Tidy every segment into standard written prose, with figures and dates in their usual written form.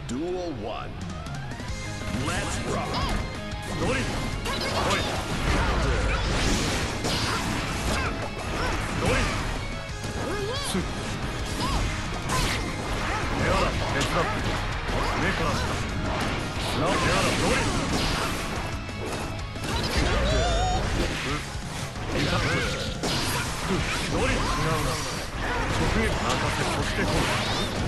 Duel 1. Let's rock. Dori. Oi. Dori. Su. Neara, heads up. 上から下。な、Neara, Dori. インタップ。Dori. 違うな。直撃任せ、そしてこう。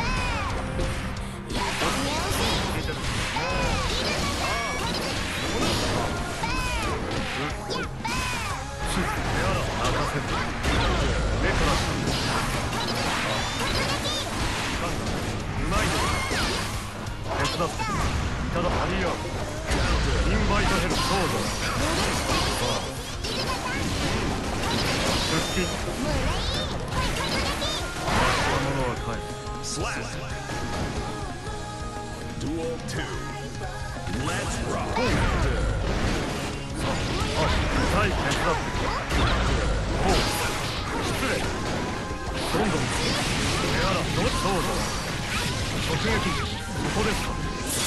Duel 2. Let's rock. はい、手伝っておう、失礼どんどんエアラ、どうぞ直撃、ここですか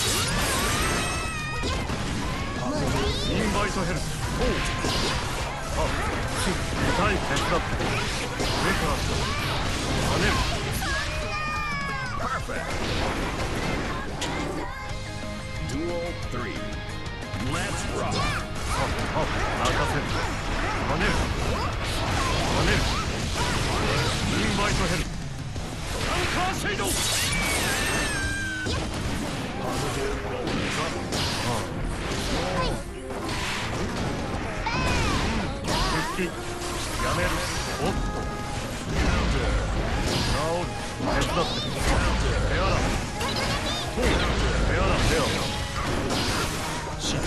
インバイトヘルス、おうあ、痛い手伝って上から下跳ねる Perfect. Duel 3. Let's rock. 任せる跳ねる跳ねるインバイトヘルトランカーシェイド復帰やめるおっと治る手伝ってエアラおうエアラレアシッ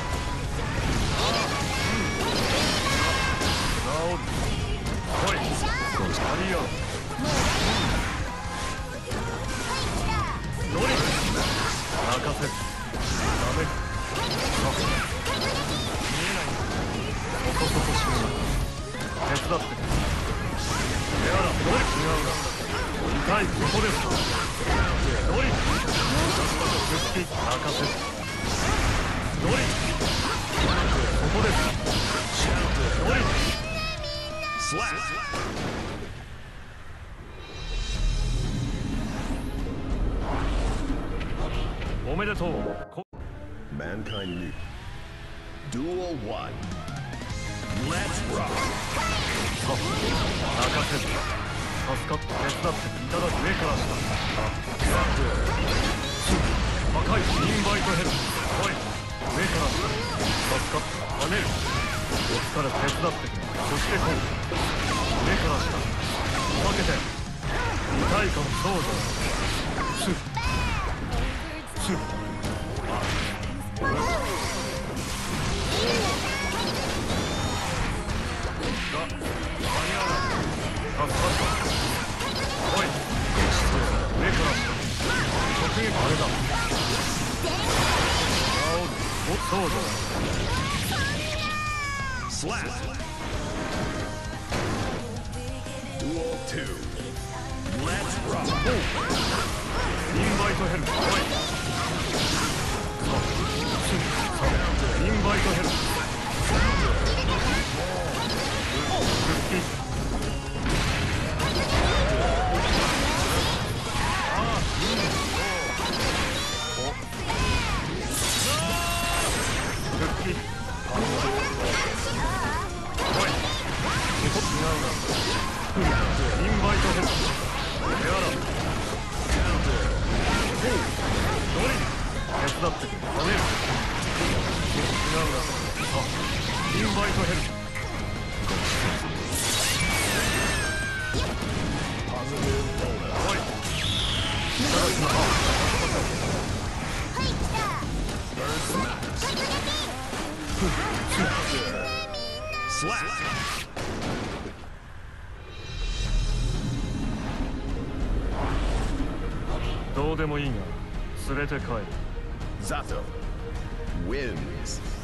おい、ありよ。どれ？任せる。ダメか。見えない。ここそこしめな。手伝って。エアラ、どれ？違うな。痛い、ここです。どれ？復帰、任せる。どれ？ここです。どれ？Slap. おめでとう。 Mankind New. Duel 1. Let's rock. 任せる。助かって手伝っていただく上から下。赤いインバイトヘル。おい、上から下。助かって跳ねる。お疲れ手伝って。そしてこう。上から下分けて痛いかもそうだスッスッ間に合わない助かったおい上から下直撃あれだおそうだスラッDuel 2. Let's rock. インバイトヘルプ。インバイトヘルプ。復帰。復帰。おい。ここ違うな。インバイトヘルプエアラおうドリル手伝って跳ねる違うなあインバイトヘルプおいいただきますスラッどうでもいいが連れて帰る Zato wins.